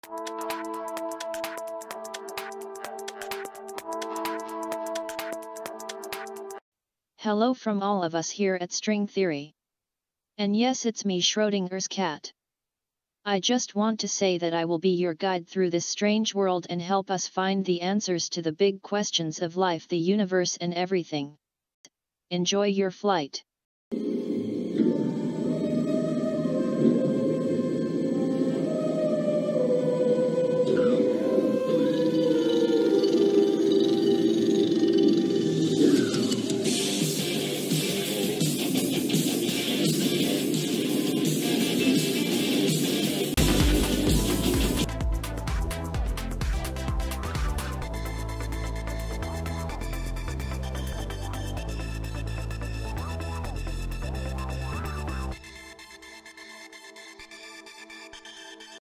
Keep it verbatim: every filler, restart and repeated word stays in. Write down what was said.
Hello from all of us here at String Theory. And yes, it's me, Schrodinger's cat. I just want to say that I will be your guide through this strange world and help us find the answers to the big questions of life, the universe and everything. Enjoy your flight.